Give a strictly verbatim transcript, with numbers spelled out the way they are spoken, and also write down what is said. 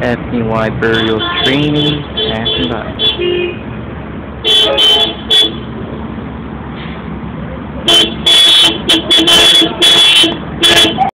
F D N Y burial training passing by.